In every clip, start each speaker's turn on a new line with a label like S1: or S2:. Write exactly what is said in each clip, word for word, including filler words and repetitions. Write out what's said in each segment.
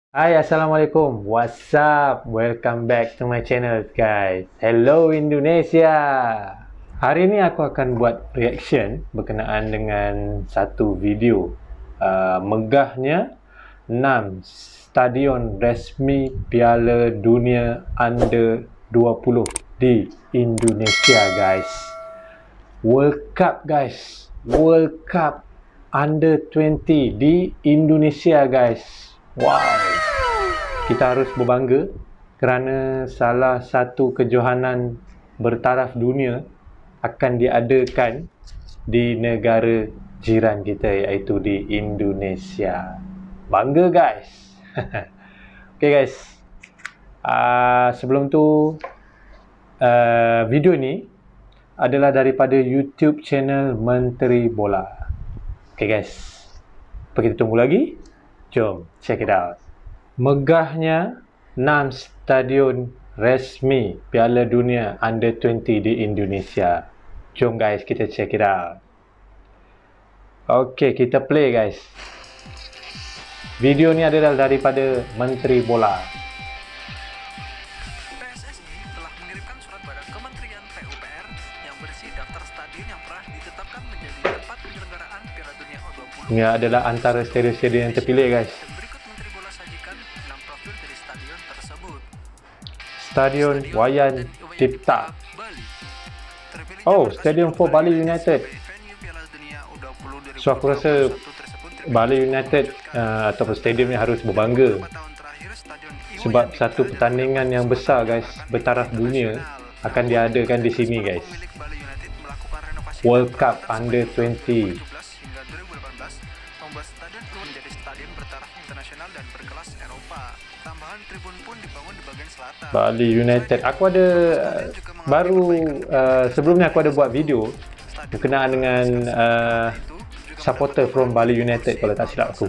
S1: Hai, Assalamualaikum. What's up? Welcome back to my channel, guys. Hello, Indonesia. Hari ini aku akan buat reaction berkenaan dengan satu video. Uh, megahnya enam stadion resmi Piala Dunia Under dua puluh di Indonesia, guys. World Cup, guys. World Cup Under dua puluh di Indonesia, guys. Wow. Kita harus berbangga kerana salah satu kejohanan bertaraf dunia akan diadakan di negara jiran kita, iaitu di Indonesia. Bangga, guys. Okay, guys. Uh, sebelum tu, uh, video ni adalah daripada YouTube channel Menteri Bola. Okay, guys. Apa kita tunggu lagi? Jom check it out. Megahnya enam stadion resmi Piala Dunia Under dua puluh di Indonesia. Jom guys, kita check it out. Okey, kita play guys. Video ni adalah daripada Menteri Bola.
S2: P S S I telah mengirimkan surat pada Kementerian P U P R yang berisi daftar stadion yang pernah ditetapkan menjadi tempat penyelenggaraan Piala Dunia U dua puluh.
S1: Ini adalah antara stadion-stadion yang terpilih guys.
S2: Berikut Menteri Bola sajikan enam profil dari stadion tersebut.
S1: Stadion Wayan Dipta. Oh, Stadium for Bali United. So aku rasa Bali United uh, ataupun stadium ni harus berbangga sebab satu pertandingan yang besar guys, bertaraf dunia akan diadakan di sini guys. World Cup Under dua puluh.
S2: Membuat stadion itu menjadi stadion bertaraf internasional dan berkelas Eropa. Tambahan tribun pun dibangun di bagian selatan.
S1: Bali United. Aku ada uh, baru uh, sebelum ni aku ada buat video berkenaan dengan uh, supporter from Bali United kalau tak silap aku.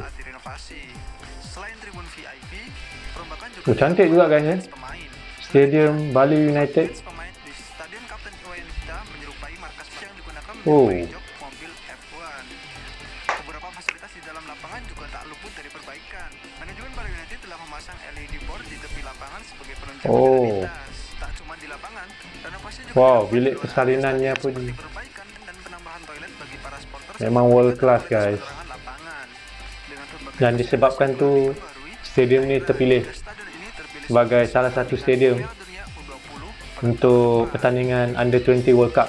S2: Selain tribun V I P, perombakan juga
S1: Oh, cantik juga guys ya. Stadium Bali United.
S2: pemain di Stadion Kapten Iwayan Dipta menyerupai markas yang digunakan
S1: Oh.
S2: menyerupai jok mobil F satu. Beberapa fasilitas di dalam lapangan juga tak luput dari perbaikan. Manajemen Bali United telah memasang L E D board di tepi lapangan sebagai penunjang
S1: Oh.
S2: identitas. Tak cuma di lapangan, renovasi juga
S1: Wow,
S2: dilakukan
S1: bilik
S2: di beberapa
S1: persalinannya
S2: fasilitas
S1: pun
S2: seperti perbaikan dan penambahan toilet bagi para supporter
S1: memang
S2: serta
S1: world class
S2: juga
S1: guys.
S2: penerangan lapangan. Dengan berbagai
S1: Dan disebabkan tu stadium ni terpilih
S2: stadion ini terpilih
S1: sebagai salah satu stadium
S2: Piala Dunia U dua puluh pada
S1: untuk pertandingan Under dua puluh World Cup.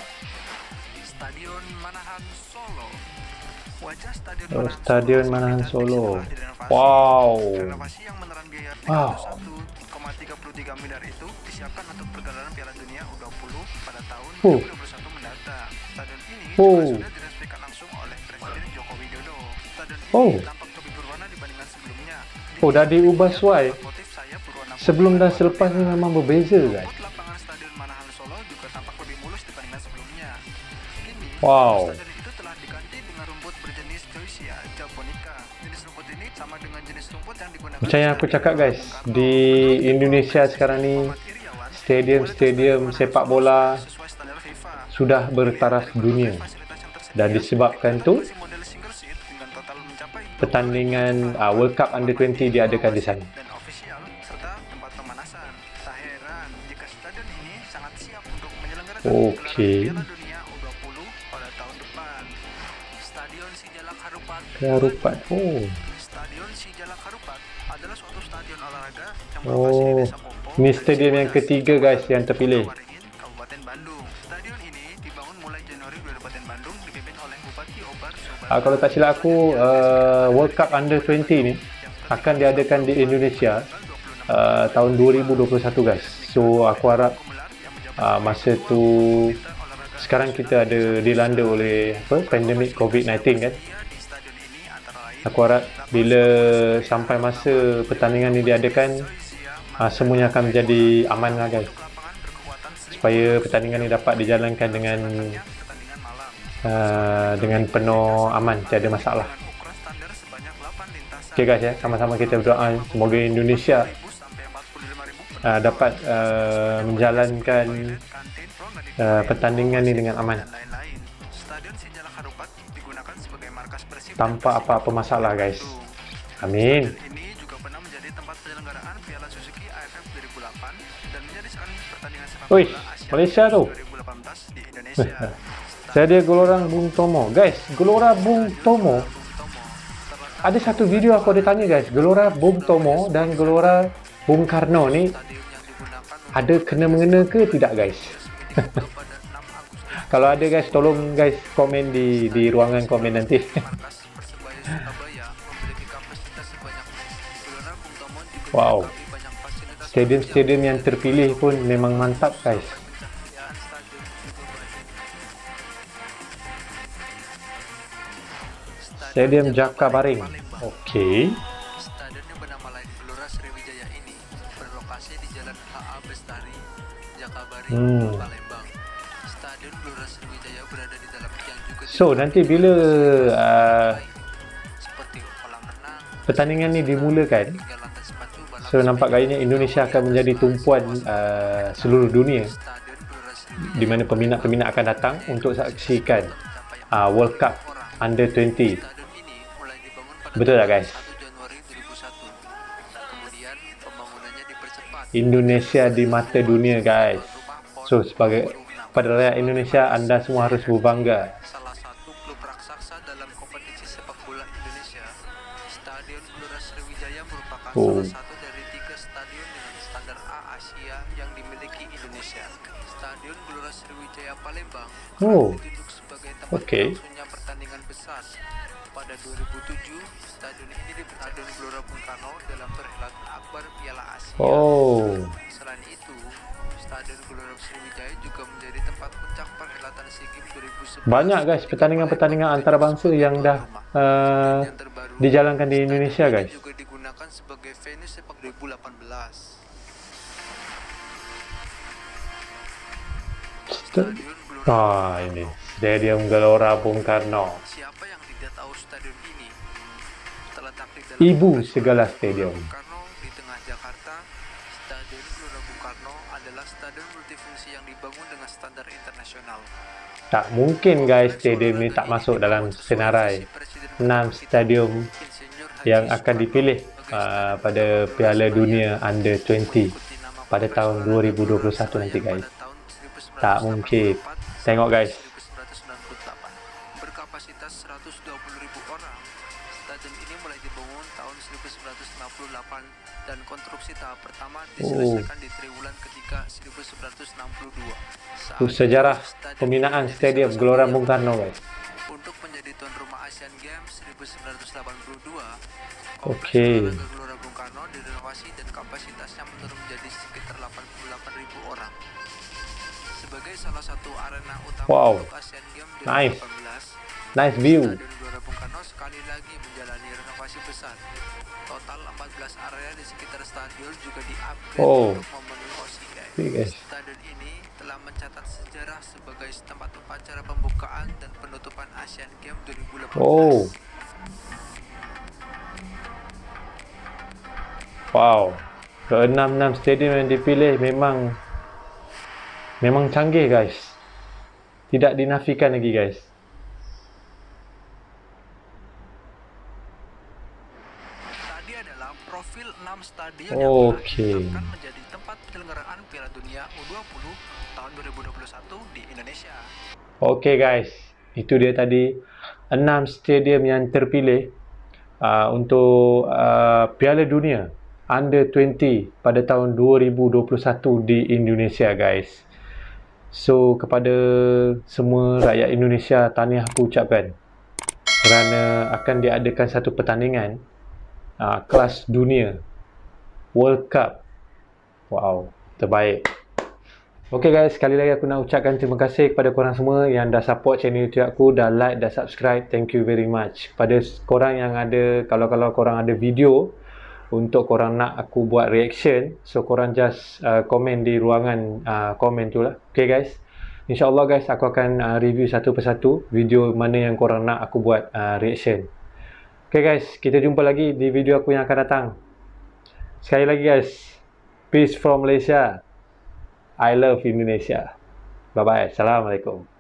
S2: Stadion Manahan Solo. Wajah Stadion
S1: Oh,
S2: Manahan
S1: Stadion
S2: Solo
S1: Manahan
S2: seperti
S1: Solo.
S2: tadi telah direnovasi.
S1: Wow.
S2: Renovasi yang menelan biaya
S1: Wow.
S2: tiga puluh satu koma tiga tiga miliar itu disiapkan untuk pergelaran Piala Dunia U dua puluh pada tahun
S1: Huh.
S2: dua ribu dua puluh satu mendatang. Stadion ini
S1: Huh.
S2: juga sudah diresmikan langsung oleh Presiden Joko Widodo. Stadion ini
S1: Oh.
S2: tampak lebih berwarna dibandingkan sebelumnya.
S1: Oh, dah diubah sesuai.
S2: Motif sayap berwarna putih
S1: Sebelum dan
S2: pada
S1: selepas ni
S2: merah.
S1: memang berbeza guys.
S2: Rumput lapangan Stadion Manahan Solo juga tampak lebih mulus dibandingkan sebelumnya. Kini,
S1: Wow.
S2: stadion itu telah diganti dengan rumput berjenis Joycia japonica. Jenis rumput ini sama dengan jenis rumput yang digunakan
S1: Macam yang aku cakap guys, di Indonesia sekarang ni stadium-stadium sepak bola
S2: sesuai standar FIFA.
S1: sudah bertaraf dunia.
S2: Fasilitas yang tersedia
S1: Dan disebabkan tu
S2: masih model single seat dengan total mencapai
S1: pertandingan uh, World Cup Under dua puluh diadakan di sana.
S2: dan ofisial serta tempat pemanasan. Tak heran jika stadion ini sangat siap untuk menyelenggarakan
S1: Okey.
S2: Piala Dunia U dua puluh pada tahun depan. Stadion Sijalak Harupat.
S1: Harupat. Oh.
S2: Stadion Sijalak Harupat adalah suatu stadion olahraga yang
S1: Oh.
S2: berlokasi di Desa Popo.
S1: Ini stadium yang ketiga guys yang terpilih.
S2: Waringin, Kabupaten Bandung. Stadion ini dibangun mulai Januari dua ribu delapan Bandung dipimpin oleh Bupati Obar Sobar.
S1: Uh, kalau tak silap aku, uh, World Cup Under dua puluh ni akan diadakan di Indonesia uh, tahun dua ribu dua puluh satu guys. So aku harap uh, masa tu sekarang kita ada dilanda oleh apa pandemik COVID sembilan belas kan. Aku harap bila sampai masa pertandingan ni diadakan, uh, semuanya akan menjadi aman lah guys. Supaya pertandingan ni dapat dijalankan dengan uh, dengan penuh aman, tiada masalah. Okay guys ya, sama-sama kita berdoa semoga Indonesia uh, dapat uh, menjalankan uh, pertandingan ni dengan aman tanpa apa-apa masalah guys. Amin.
S2: Ini juga pernah menjadi tempat penyelenggaraan Piala Suzuki A F F dua ribu delapan dan menyaksikan pertandingan sepak
S1: Wih,
S2: bola Asia
S1: Malaysia tu.
S2: dua ribu delapan belas di Indonesia.
S1: Saya Gelora Bung Tomo. Guys, Gelora Bung Tomo. Ada satu video aku ada tanya guys, Gelora Bung Tomo dan Gelora Bung Karno ni ada kena-mengena ke tidak guys? Kalau ada guys, tolong guys komen di di ruangan komen nanti. Wow, stadium-stadium yang terpilih pun memang mantap guys. Stadium Jakabaring. Okey.
S2: Stadion yang bernama lain Gelora Sriwijaya ini berlokasi di Jalan H A Bestari, Jakabaring,
S1: Hmm.
S2: Palembang. Stadion Gelora Sriwijaya berada di dalam yang juga
S1: So, nanti bila uh,
S2: seperti kolam renang,
S1: pertandingan ni dimulakan,
S2: tiga lantai sepatu balap
S1: so nampak gayanya Indonesia akan menjadi tumpuan uh, seluruh dunia
S2: Stadion Gelora Sriwijaya
S1: di mana peminat-peminat akan datang untuk saksikan uh, World Cup Under dua puluh.
S2: Stadion ini mulai dibangun pada
S1: Betul tak guys?
S2: satu Januari dua ribu satu. Kemudian pembangunannya dipercepat.
S1: Indonesia di mata dunia guys. So sebagai pada rakyat Indonesia, anda semua harus berbangga.
S2: Salah satu klub raksasa dalam kompetisi sepak bola Indonesia, Stadion Gelora Sriwijaya merupakan
S1: Oh.
S2: salah satu dari tiga stadion dengan standar A Asia yang dimiliki Indonesia. Stadion Gelora Sriwijaya Palembang
S1: Oh.
S2: ditunjuk sebagai tempat
S1: Okey.
S2: berlangsungnya pertandingan besar. Pada dua ribu tujuh, stadion ini diberi Stadion Gelora Bung Karno dalam perhelatan akbar Piala Asia.
S1: Oh.
S2: Selain itu, Stadion Gelora Sriwijaya juga menjadi tempat puncak perhelatan SEA Games dua ribu sebelas.
S1: Banyak guys pertandingan-pertandingan antarabangsa yang dah uh,
S2: Yang terbaru,
S1: dijalankan di Indonesia
S2: stadion
S1: guys.
S2: ini juga digunakan sebagai venue sepak dua ribu delapan belas. Stadion Gelora
S1: Ah, ini Stadium Gelora Bung Karno.
S2: Siapa yang tidak tahu stadion ini? Terletak di dalam
S1: Ibu
S2: kompleks
S1: segala
S2: Gelora
S1: stadium.
S2: Bung Karno di tengah Jakarta. Stadion Gelora Bung Karno adalah stadion multifungsi yang dibangun dengan standar internasional.
S1: Tak mungkin guys stadium ni tak masuk dalam senarai enam stadium yang akan dipilih uh, pada Piala Dunia Under dua puluh pada tahun dua ribu dua puluh satu nanti guys. Tak mungkin. Tengok guys.
S2: Berkapasitas seratus dua puluh ribu orang, stadion ini mulai dibangun tahun seribu sembilan ratus enam puluh delapan dan konstruksi tahap pertama diselesaikan di triwulan ketiga seribu sembilan ratus enam puluh dua. Saat
S1: Itu sejarah
S2: stadion
S1: pembinaan
S2: ini
S1: Stadium
S2: menjadi
S1: Gelora
S2: salah
S1: Bung
S2: satu
S1: Karno guys.
S2: untuk menjadi tuan rumah Asian Games seribu sembilan ratus delapan puluh dua.
S1: Okey.
S2: Kompleks Olahraga Gelora Bung Karno direnovasi dan kapasitasnya menurun menjadi sekitar delapan puluh delapan ribu orang. Sebagai salah satu arena utama
S1: Wow.
S2: untuk Asian Games dua ribu
S1: Nice.
S2: delapan belas,
S1: Nice view.
S2: Stadion Gelora Bung Karno sekali lagi menjalani renovasi besar. Total empat belas area di sekitar stadion juga di-upgrade
S1: Oh.
S2: untuk memenuhi O S I G.
S1: Oke guys.
S2: Stadion ini telah mencatat sejarah sebagai tempat upacara pembukaan dan penutupan Asian Games dua ribu delapan belas.
S1: Oh. Wow. Keenam enam stadium yang dipilih memang memang canggih guys. Tidak dinafikan lagi guys.
S2: Tadi adalah profil enam stadion
S1: Okey.
S2: yang telah ditetapkan menjadi tempat penyelenggaraan Piala Dunia U dua puluh tahun dua ribu dua puluh satu di Indonesia.
S1: Okey guys, itu dia tadi enam stadium yang terpilih uh, untuk uh, Piala Dunia Under dua puluh pada tahun dua ribu dua puluh satu di Indonesia guys. So kepada semua rakyat Indonesia, tahniah aku ucapkan kerana akan diadakan satu pertandingan uh, kelas dunia World Cup. Wow, terbaik. Okay guys, sekali lagi aku nak ucapkan terima kasih kepada korang semua yang dah support channel YouTube aku, dah like, dah subscribe. Thank you very much. Pada korang yang ada, kalau-kalau korang ada video untuk korang nak aku buat reaction, so korang just uh, komen di ruangan uh, komen tu lah. Okay guys, InsyaAllah guys, aku akan uh, review satu persatu video mana yang korang nak aku buat uh, reaction. Okay guys, kita jumpa lagi di video aku yang akan datang. Sekali lagi guys, peace from Malaysia. I love Indonesia. Bye bye. Assalamualaikum.